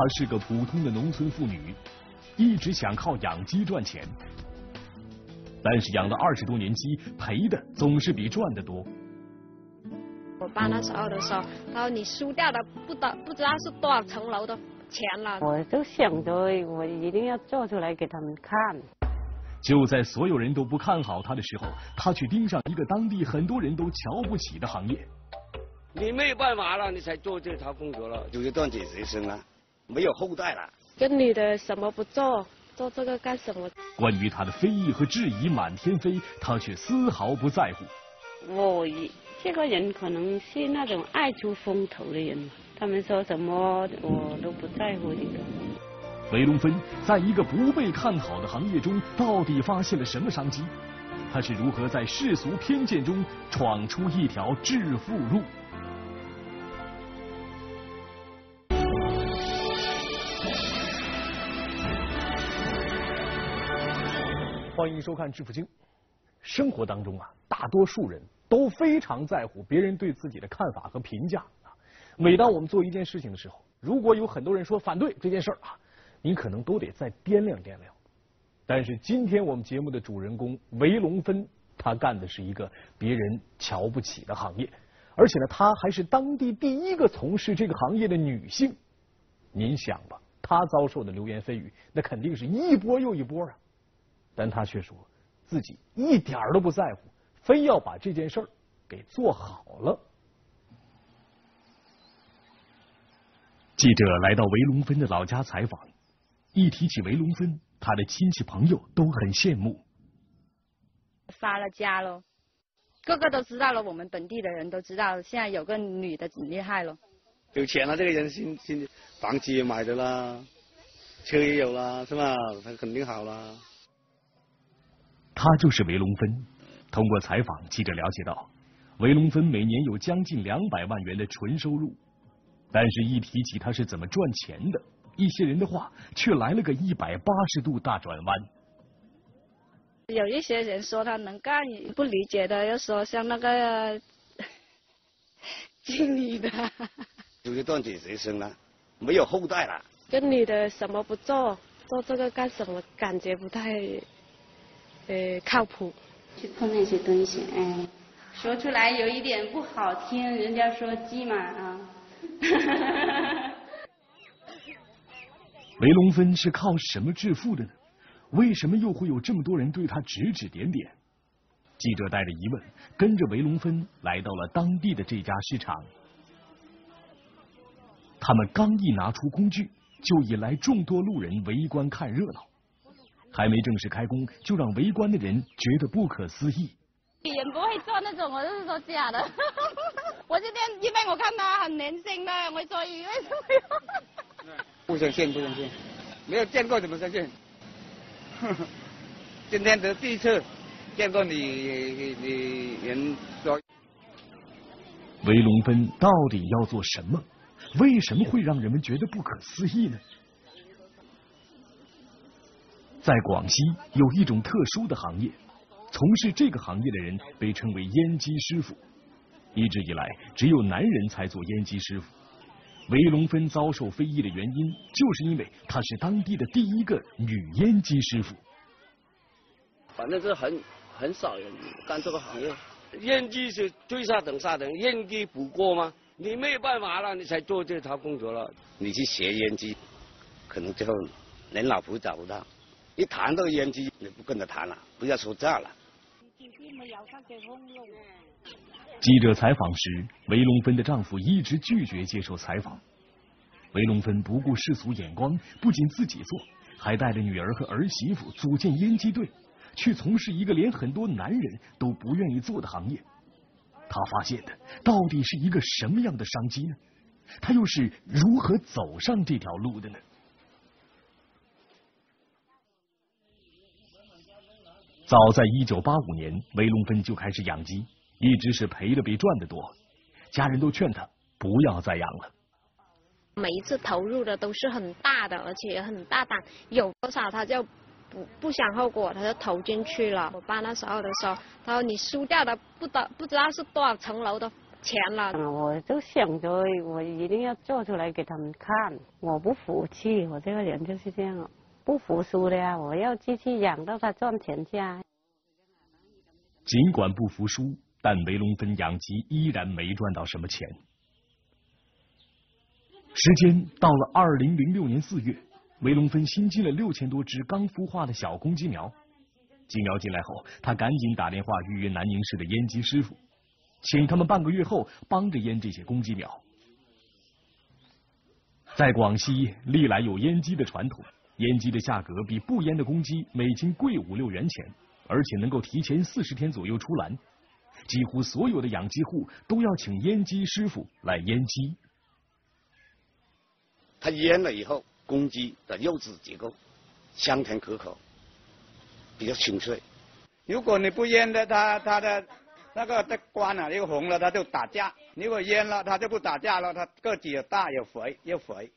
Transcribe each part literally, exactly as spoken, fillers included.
她是个普通的农村妇女，一直想靠养鸡赚钱，但是养了二十多年鸡，赔的总是比赚的多。 我爸那时候的时候，他说你输掉的不得不知道是多少层楼的钱了。 我就想着我一定要做出来给他们看。 就在所有人都不看好他的时候，他却盯上一个当地很多人都瞧不起的行业。 你没有办法了，你才做这套工作了， 就是断子绝孙了，没有后代了。 个女的什么不做，做这个干什么？ 关于他的非议和质疑满天飞，他却丝毫不在乎。 我这个人可能是那种爱出风头的人，他们说什么我都不在乎这个。 韦龙芬在一个不被看好的行业中，到底发现了什么商机？他是如何在世俗偏见中闯出一条致富路？欢迎收看《致富经》。生活当中啊，大多数人都非常在乎别人对自己的看法和评价啊。每当我们做一件事情的时候，如果有很多人说反对这件事儿啊，您可能都得再掂量掂量。但是今天我们节目的主人公韦龙芬，他干的是一个别人瞧不起的行业，而且呢，她还是当地第一个从事这个行业的女性。您想吧，她遭受的流言蜚语，那肯定是一波又一波啊。但她却说自己一点都不在乎，非要把这件事儿给做好了。记者来到韦龙芬的老家采访，一提起韦龙芬，他的亲戚朋友都很羡慕。 发了家了，个个都知道了，我们本地的人都知道，现在有个女的挺厉害了。 有钱了，这个人现现房子也买的啦，车也有啦，是吧？他肯定好啦。 他就是韦龙芬。通过采访，记者了解到，韦龙芬每年有将近两百万元的纯收入。但是，一提起他是怎么赚钱的，一些人的话却来了个一百八十度大转弯。 有一些人说他能干，不理解的又说像那个经理的， 就是断子绝孙了，没有后代了。 个女的什么不做，做这个干什么？感觉不太呃靠谱。 去碰那些东西，哎，说出来有一点不好听，人家说鸡嘛啊。 韦龙芬是靠什么致富的呢？为什么又会有这么多人对他指指点点？记者带着疑问，跟着韦龙芬来到了当地的这家市场。他们刚一拿出工具，就引来众多路人围观看热闹。还没正式开工，就让围观的人觉得不可思议。 也不会做那种，我就是说假的。我今天因为我看他很年轻的，我所以为什么？ 不相信，不相信，没有见过怎么相信？今天的第一次见过你，你你人说。 韦龙芬到底要做什么？为什么会让人们觉得不可思议呢？在广西有一种特殊的行业，从事这个行业的人被称为阉鸡师傅。一直以来，只有男人才做阉鸡师傅。韦龙芬遭受非议的原因，就是因为她是当地的第一个女阉鸡师傅。 反正是很很少人干这个行业。阉鸡是最下等下等，阉鸡不过吗？你没有办法了，你才做这套工作了。 你去学阉鸡，可能最后连老婆找不到。一谈到阉鸡，你不跟他谈了，不要说价了。 记者采访时，韦龙芬的丈夫一直拒绝接受采访。韦龙芬不顾世俗眼光，不仅自己做，还带着女儿和儿媳妇组建阉鸡队，去从事一个连很多男人都不愿意做的行业。他发现的到底是一个什么样的商机呢？他又是如何走上这条路的呢？早在一九八五年，韦龙芬就开始养鸡，一直是赔的比赚的多。家人都劝他不要再养了。 每一次投入的都是很大的，而且也很大胆，有多少他就不不想后果，他就投进去了。我爸那时候的时候，他说你输掉的不得不知道是多少层楼的钱了。 我就想着我一定要做出来给他们看，我不服气，我这个人就是这样，不服输的呀，我要继续养到他赚钱去啊。 尽管不服输，但韦龙芬养鸡依然没赚到什么钱。时间到了二零零六年四月，韦龙芬新进了六千多只刚孵化的小公鸡苗。鸡苗进来后，他赶紧打电话预约南宁市的阉鸡师傅，请他们半个月后帮着阉这些公鸡苗。在广西，历来有阉鸡的传统，阉鸡的价格比不阉的公鸡每斤贵五六元钱，而且能够提前四十天左右出栏。几乎所有的养鸡户都要请阉鸡师傅来阉鸡。 它阉了以后，公鸡的肉质结构香甜可口，比较清脆。 如果你不阉的，它它的那个的冠啊，又红了，它就打架；如果阉了，它就不打架了，它个子又大又肥又肥。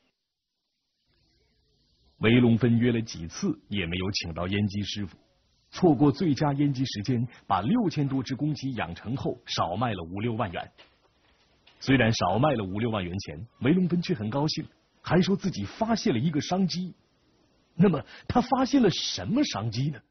韦龙芬约了几次也没有请到阉鸡师傅，错过最佳阉鸡时间，把六千多只公鸡养成后少卖了五六万元。虽然少卖了五六万元钱，韦龙芬却很高兴，还说自己发现了一个商机。那么他发现了什么商机呢？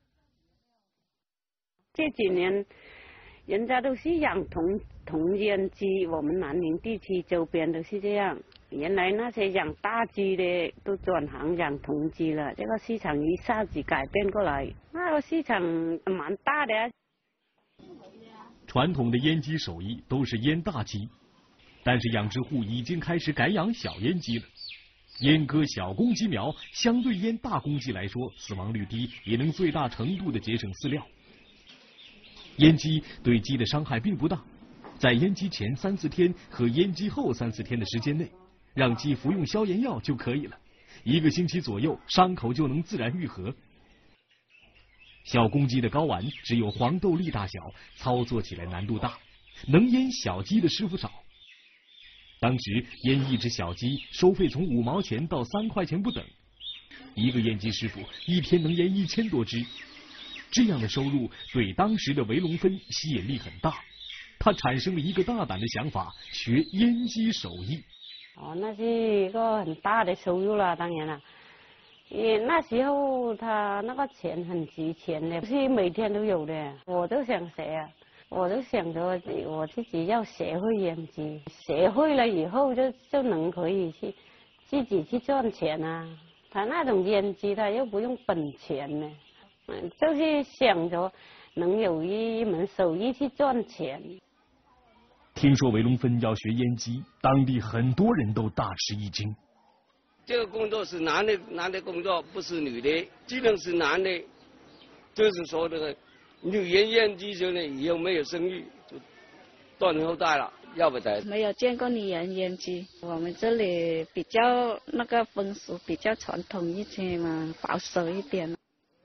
这几年人家都是养童童阉鸡，我们南宁地区周边都是这样。原来那些养大鸡的都转行养童鸡了，这个市场一下子改变过来，那个市场蛮大的。 传统的阉鸡手艺都是阉大鸡，但是养殖户已经开始改养小阉鸡了。阉割小公鸡苗相对阉大公鸡来说死亡率低，也能最大程度的节省饲料。阉鸡对鸡的伤害并不大，在阉鸡前三四天和阉鸡后三四天的时间内，让鸡服用消炎药就可以了，一个星期左右伤口就能自然愈合。小公鸡的睾丸只有黄豆粒大小，操作起来难度大，能阉小鸡的师傅少。当时阉一只小鸡收费从五毛钱到三块钱不等，一个阉鸡师傅一天能阉一千多只。这样的收入对当时的韦龙芬吸引力很大，他产生了一个大胆的想法，学阉鸡手艺。 哦，那是一个很大的收入了，当然了。也那时候他那个钱很值钱的，不是每天都有的。我都想学啊，我都想着我自己要学会阉鸡，学会了以后就就能可以去自己去赚钱啊。他那种阉鸡他又不用本钱呢。嗯，就是想着能有一门手艺去赚钱。 听说韦龙芬要学阉鸡，当地很多人都大吃一惊。 这个工作是男的，男的工作不是女的，只能是男的。就是说这个女人阉鸡之后呢，以后没有生育，就断后代了，要不才。 没有见过女人阉鸡，我们这里比较那个风俗比较传统一些嘛，保守一点。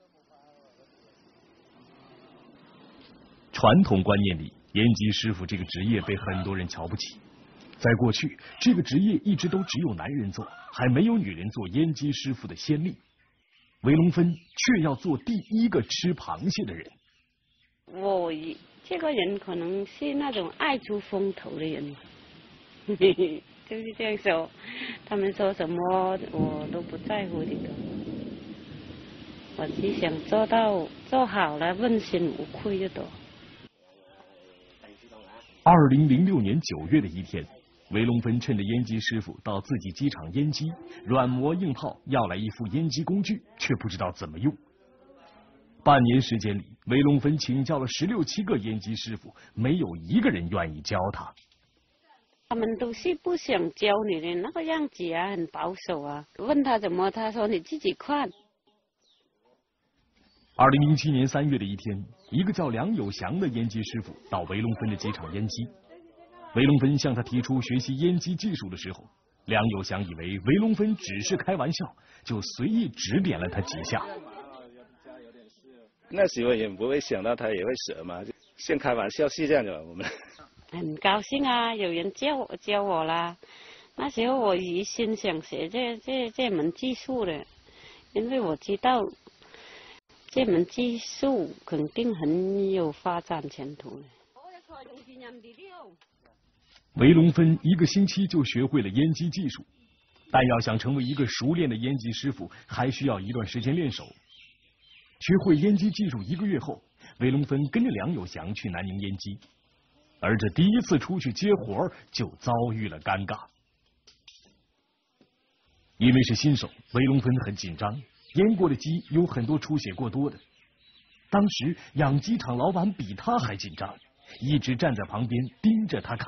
传统观念里，阉鸡师傅这个职业被很多人瞧不起。在过去，这个职业一直都只有男人做，还没有女人做阉鸡师傅的先例。韦龙芬却要做第一个吃螃蟹的人。 我这个人可能是那种爱出风头的人，就是这样说。他们说什么我都不在乎的，我只想做到做好了，问心无愧就多。 二零零六年九月的一天，韦龙芬趁着阉鸡师傅到自己鸡场阉鸡，软磨硬泡要来一副阉鸡工具，却不知道怎么用。半年时间里，韦龙芬请教了十六七个阉鸡师傅，没有一个人愿意教他。 他们都是不想教你的，那个样子啊，很保守啊。问他怎么，他说你自己看。 二零零七年三月的一天，一个叫梁有祥的阉鸡师傅到韦龙芬的鸡场阉鸡。韦龙芬向他提出学习阉鸡技术的时候，梁有祥以为韦龙芬只是开玩笑，就随意指点了他几下。 那时候也不会想到他也会舍嘛，就先开玩笑是这样的。我们很高兴啊，有人教我教我啦。那时候我一心想学这这这门技术的，因为我知道这门技术肯定很有发展前途的。 韦龙芬一个星期就学会了烟机技术，但要想成为一个熟练的烟机师傅，还需要一段时间练手。学会烟机技术一个月后，韦龙芬跟着梁有祥去南宁烟机，而这第一次出去接活就遭遇了尴尬。因为是新手，韦龙芬很紧张，腌过的鸡有很多出血过多的。当时养鸡场老板比他还紧张，一直站在旁边盯着他看。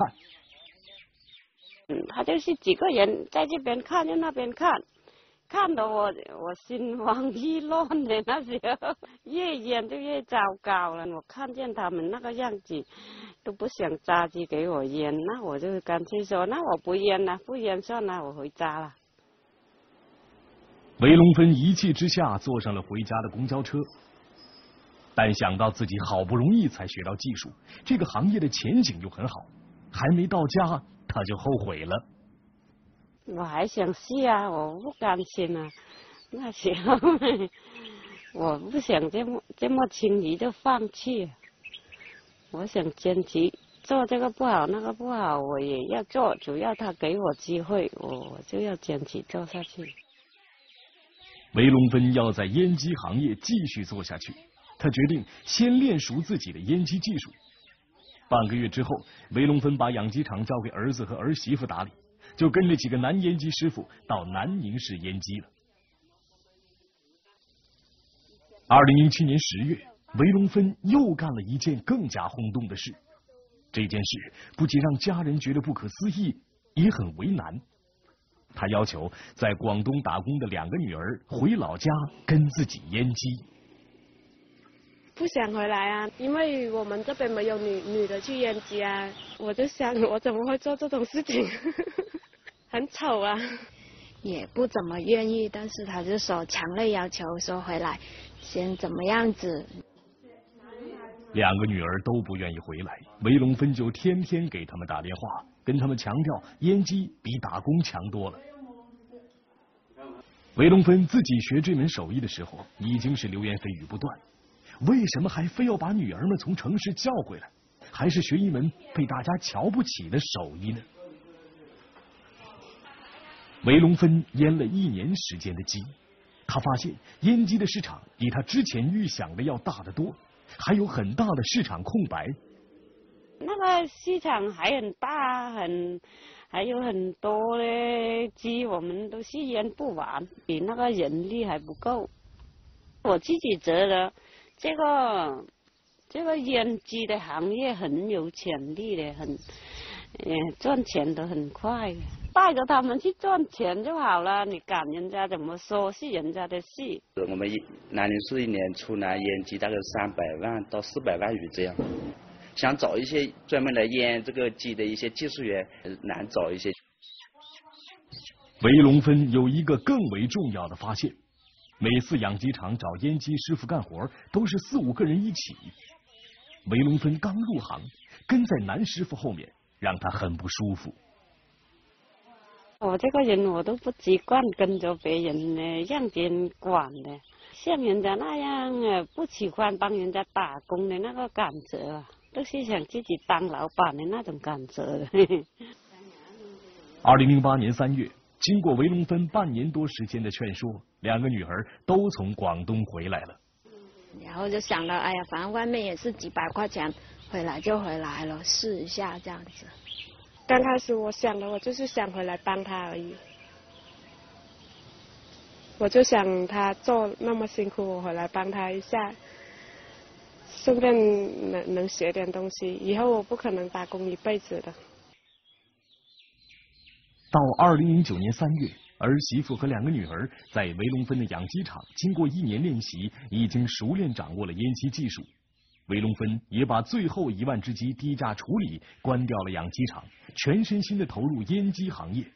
嗯，他就是几个人在这边看，在那边看，看得我我心慌意乱的。那时候越腌就越糟糕了。我看见他们那个样子，都不想扎鸡给我腌，那我就干脆说，那我不腌了，不腌算了，我回家了。 韦龙芬一气之下坐上了回家的公交车，但想到自己好不容易才学到技术，这个行业的前景又很好，还没到家他就后悔了。 我还想试啊，我不甘心啊，那时候我不想这么这么轻易就放弃，我想坚持做这个不好那个不好，我也要做，主要他给我机会，我就要坚持做下去。 韦龙芬要在烟机行业继续做下去，他决定先练熟自己的烟机技术。半个月之后，韦龙芬把养鸡场交给儿子和儿媳妇打理，就跟着几个男烟机师傅到南宁市烟机了。二零零七年十月，韦龙芬又干了一件更加轰动的事。这件事不仅让家人觉得不可思议，也很为难。他要求在广东打工的两个女儿回老家跟自己烟机。 不想回来啊，因为我们这边没有女女的去烟机啊。我就想，我怎么会做这种事情？很丑啊。 也不怎么愿意，但是他就说强烈要求说回来，先怎么样子。 两个女儿都不愿意回来，韦龙芬就天天给他们打电话，跟他们强调烟机比打工强多了。韦龙芬自己学这门手艺的时候，已经是流言蜚语不断，为什么还非要把女儿们从城市叫回来，还是学一门被大家瞧不起的手艺呢？韦龙芬腌了一年时间的鸡，他发现烟机的市场比他之前预想的要大得多，还有很大的市场空白。 那个市场还很大，很还有很多的鸡，我们都是腌不完，比那个人力还不够。我自己觉得这个这个腌鸡的行业很有潜力的，很呃赚钱都很快，带着他们去赚钱就好了，你赶人家怎么说是人家的事。 我们南宁市一年出来烟机大概三百万到四百万余这样，想找一些专门来腌这个鸡的一些技术员难找一些。 韦龙芬有一个更为重要的发现，每次养鸡场找烟机师傅干活都是四五个人一起。韦龙芬刚入行，跟在男师傅后面，让他很不舒服。 我这个人我都不习惯跟着别人呢，让别人管的，像人家那样啊，不喜欢帮人家打工的那个感觉啊，都是想自己当老板的那种感觉。 二零零八年三月，经过韦龙芬半年多时间的劝说，两个女儿都从广东回来了。 然后就想了，哎呀，反正外面也是几百块钱，回来就回来了，试一下这样子。 刚开始我想的，我就是想回来帮他而已。我就想他做那么辛苦，我回来帮他一下，顺便能能学点东西。以后我不可能打工一辈子的。 到二零零九年三月，儿媳妇和两个女儿在韦龙芬的养鸡场经过一年练习，已经熟练掌握了烟机技术。韦龙芬也把最后一万只鸡低价处理，关掉了养鸡场，全身心的投入烟机行业。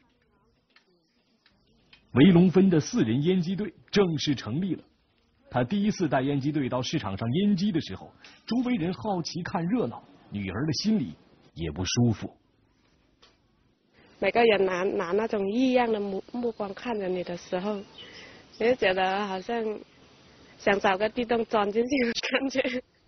韦龙芬的四人烟机队正式成立了。他第一次带烟机队到市场上烟机的时候，周围人好奇看热闹，女儿的心里也不舒服。 每个人拿拿那种异样的目目光看着你的时候，你就觉得好像想找个地洞钻进去的感觉。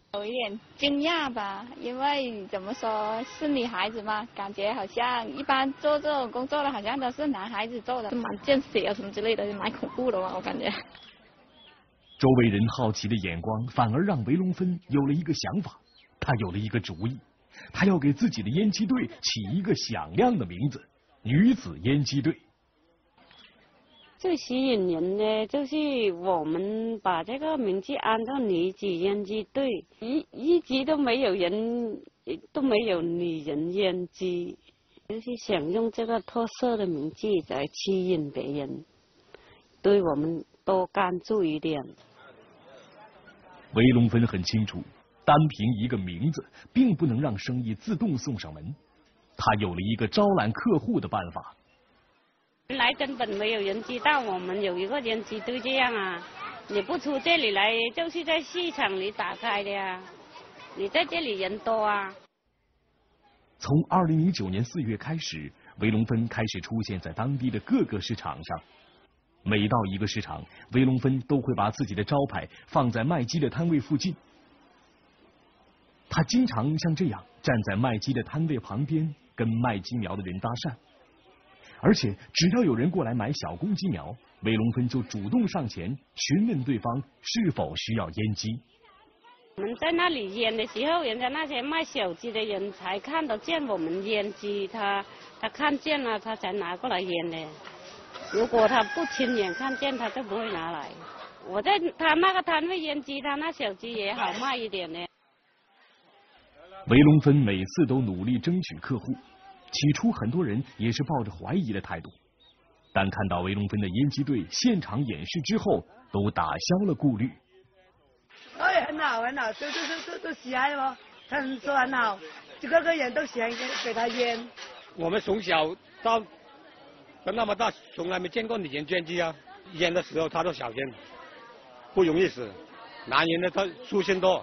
有一点惊讶吧，因为怎么说是女孩子嘛，感觉好像一般做这种工作的好像都是男孩子做的，蛮见血啊什么之类的，蛮恐怖的嘛，我感觉。 周围人好奇的眼光反而让韦龙芬有了一个想法，他有了一个主意，他要给自己的烟机队起一个响亮的名字——女子烟机队。 最吸引人的就是我们把这个名字安到女子烟机队，一一直都没有人都没有女人烟机，就是想用这个特色的名字来吸引别人，对我们多关注一点。 韦龙芬很清楚，单凭一个名字并不能让生意自动送上门，他有了一个招揽客户的办法。 原来根本没有人知道我们有一个烟机队这样啊！你不出这里来，就是在市场里打开的呀。你在这里人多啊。 从二零零九年四月开始，韦龙芬开始出现在当地的各个市场上。每到一个市场，韦龙芬都会把自己的招牌放在卖鸡的摊位附近。他经常像这样站在卖鸡的摊位旁边，跟卖鸡苗的人搭讪。而且只要有人过来买小公鸡苗，韦龙芬就主动上前询问对方是否需要烟机。 我们在那里腌的时候，人家那些卖小鸡的人才看得见我们烟机，他他看见了，他才拿过来腌的。如果他不亲眼看见，他就不会拿来。我在他那个摊位腌鸡，他那小鸡也好卖一点的。 韦龙芬每次都努力争取客户。起初很多人也是抱着怀疑的态度，但看到韦龙芬的烟机队现场演示之后，都打消了顾虑。 哎，很好很好，都都都都都喜爱咯，他们说很好，就个个人都喜欢给给他烟。 我们从小到到那么大，从来没见过女人烟机啊，烟的时候他都小心，不容易死，男人的他出现多。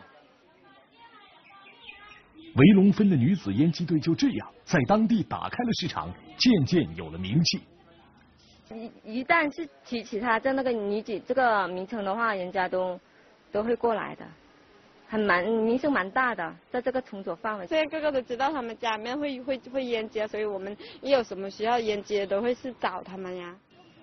韦龙芬的女子烟机队就这样在当地打开了市场，渐渐有了名气。 一一旦是提起她的那个女子这个名称的话，人家都都会过来的，很蛮名声蛮大的，在这个场所范围。 现在个个都知道他们家里面会会会烟机，所以我们一有什么需要烟机都会是找他们呀。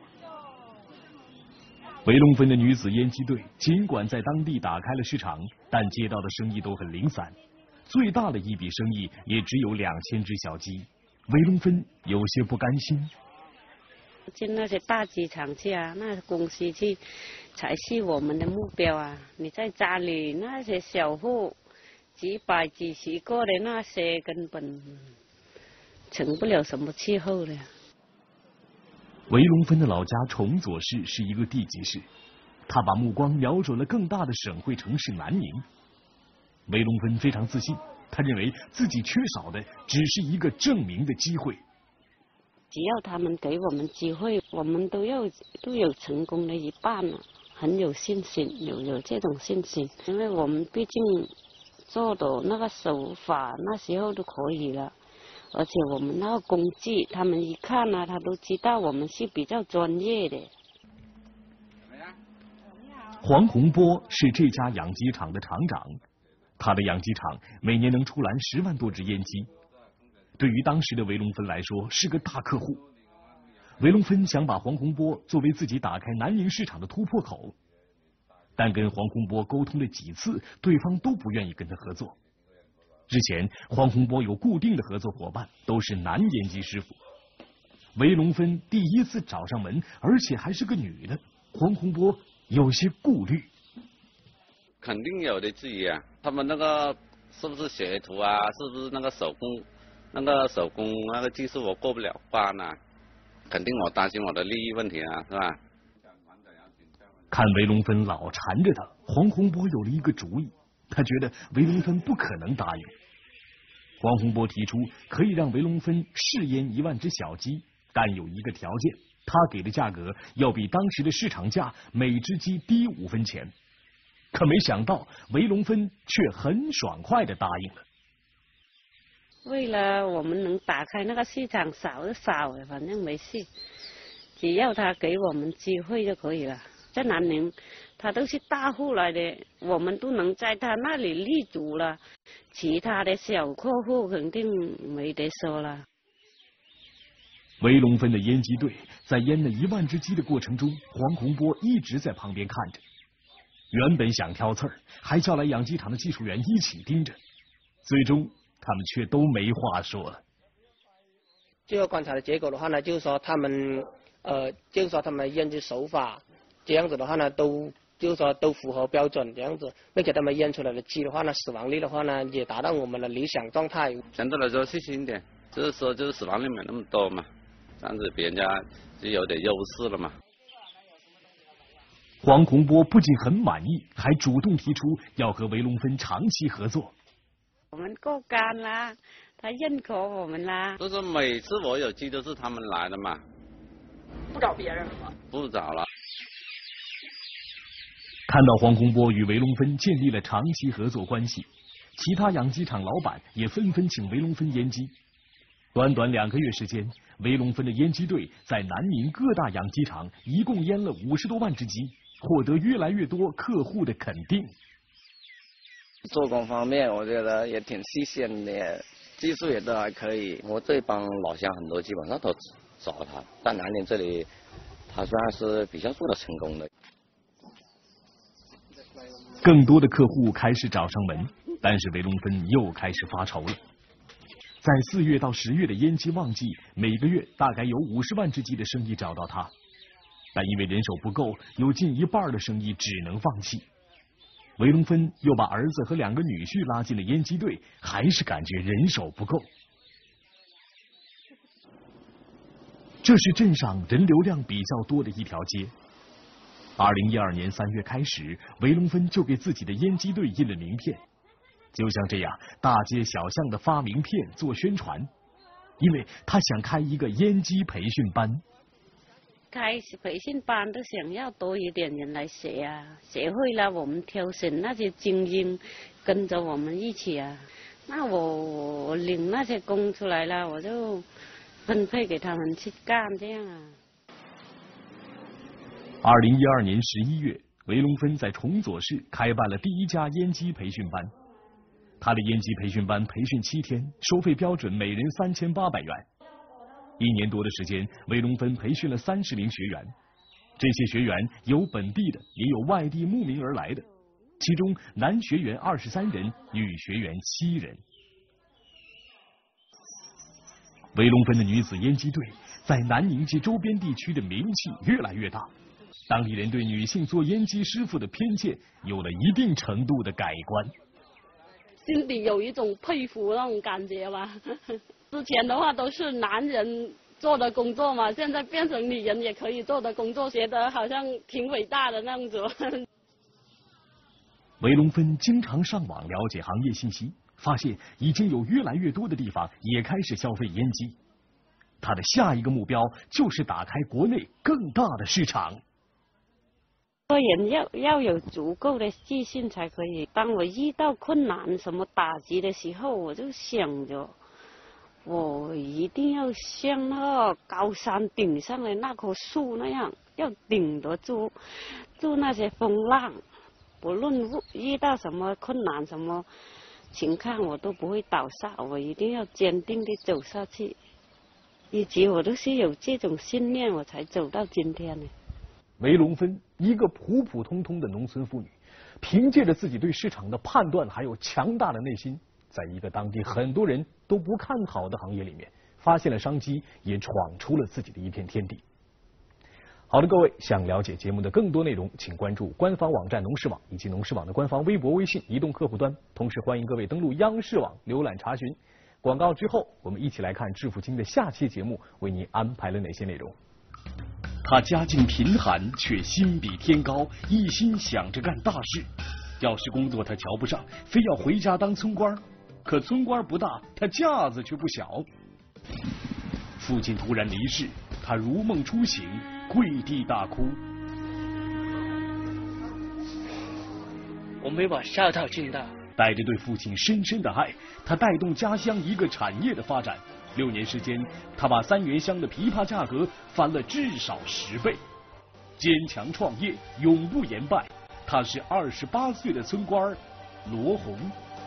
韦龙芬的女子烟机队尽管在当地打开了市场，但接到的生意都很零散。最大的一笔生意也只有两千只小鸡，韦龙芬有些不甘心。 进那些大鸡场去啊，那公司去才是我们的目标啊！你在家里那些小户几百几十个的那些，根本成不了什么气候的。 韦龙芬的老家崇左市是一个地级市，他把目光瞄准了更大的省会城市南宁。韦龙芬非常自信，他认为自己缺少的只是一个证明的机会。 只要他们给我们机会，我们都要都有成功的一半了，很有信心，有有这种信心，因为我们毕竟做的那个手法那时候都可以了，而且我们那个工具，他们一看呢、啊，他都知道我们是比较专业的。 黄洪波是这家养鸡场的厂长。他的养鸡场每年能出栏十万多只烟鸡，对于当时的韦龙芬来说是个大客户。韦龙芬想把黄洪波作为自己打开南宁市场的突破口，但跟黄洪波沟通了几次，对方都不愿意跟他合作。之前黄洪波有固定的合作伙伴，都是男烟机师傅。韦龙芬第一次找上门，而且还是个女的，黄洪波有些顾虑。 肯定有的质疑啊，他们那个是不是学徒啊？是不是那个手工，那个手工那个技术我过不了关啊？肯定我担心我的利益问题啊，是吧？ 看韦龙芬老缠着他，黄洪波有了一个主意，他觉得韦龙芬不可能答应。黄洪波提出可以让韦龙芬试腌一万只小鸡，但有一个条件，他给的价格要比当时的市场价每只鸡低五分钱。可没想到，韦龙芬却很爽快地答应了。 为了我们能打开那个市场，少就少了，反正没事，只要他给我们机会就可以了。 在南宁，他都是大户来的，我们都能在他那里立足了，其他的小客户肯定没得说了。 维龙芬的阉鸡队在阉了一万只鸡的过程中，黄洪波一直在旁边看着。原本想挑刺儿，还叫来养鸡场的技术员一起盯着，最终他们却都没话说了。 最后观察的结果的话呢，就是说他们呃，就是说他们阉鸡手法这样子的话呢，都就是说都符合标准这样子，并且他们阉出来的鸡的话呢，死亡率的话呢，也达到我们的理想状态。 相对来说细心一点，就是说就是死亡率没那么多嘛，这样子别人家就有点优势了嘛。 黄洪波不仅很满意，还主动提出要和维龙芬长期合作。 我们过干啦，他认可我们啦。 就是每次我有鸡都是他们来的嘛。 不找别人了吗？ 不找了。 看到黄洪波与维龙芬建立了长期合作关系，其他养鸡场老板也纷纷请维龙芬阉鸡。短短两个月时间，维龙芬的阉鸡队在南宁各大养鸡场一共阉了五十多万只鸡，获得越来越多客户的肯定。 做工方面，我觉得也挺细心的，技术也都还可以。我这帮老乡很多基本上都找他，在南宁这里，他算是比较做得成功的。 更多的客户开始找上门，但是维龙芬又开始发愁了。在四月到十月的阉鸡旺季，每个月大概有五十万只鸡的生意找到他，但因为人手不够，有近一半的生意只能放弃。维龙芬又把儿子和两个女婿拉进了阉鸡队，还是感觉人手不够。这是镇上人流量比较多的一条街。二零一二年三月开始，维龙芬就给自己的阉鸡队印了名片，就像这样大街小巷的发名片做宣传，因为他想开一个阉鸡培训班。 开培训班都想要多一点人来学啊，学会了我们挑选那些精英跟着我们一起啊。那我我领那些工出来了，我就分配给他们去干，这样啊。 二零一二年十一月，维龙芬在崇左市开办了第一家阉鸡培训班。他的阉鸡培训班培训七天，收费标准每人三千八百元。一年多的时间，维龙芬培训了三十名学员，这些学员有本地的，也有外地慕名而来的，其中男学员二十三人，女学员七人。维龙芬的女子阉鸡队在南宁及周边地区的名气越来越大，当地人对女性做阉鸡师傅的偏见有了一定程度的改观。 心里有一种佩服那种感觉吧。之前的话都是男人做的工作嘛，现在变成女人也可以做的工作，觉得好像挺伟大的那样子。 维龙芬经常上网了解行业信息，发现已经有越来越多的地方也开始消费阉鸡。他的下一个目标就是打开国内更大的市场。 做人要要有足够的自信才可以。当我遇到困难、什么打击的时候，我就想着，我一定要像那高山顶上的那棵树那样，要顶得住住那些风浪。不论遇到什么困难、什么情况，我都不会倒下，我一定要坚定地走下去。以及我都是有这种信念，我才走到今天的。 维龙芬，一个普普通通的农村妇女，凭借着自己对市场的判断，还有强大的内心，在一个当地很多人都不看好的行业里面，发现了商机，也闯出了自己的一片天地。好的，各位，想了解节目的更多内容，请关注官方网站农视网以及农视网的官方微博、微信、移动客户端，同时欢迎各位登录央视网浏览查询。广告之后，我们一起来看致富经的下期节目为您安排了哪些内容。他家境贫寒，却心比天高，一心想着干大事。要是工作他瞧不上，非要回家当村官。可村官不大，他架子却不小。父亲突然离世，他如梦初醒，跪地大哭。 我没把孝道尽到。 带着对父亲深深的爱，他带动家乡一个产业的发展。六年时间，他把三元乡的枇杷价格翻了至少十倍。 坚强创业，永不言败。他是二十八岁的村官罗红。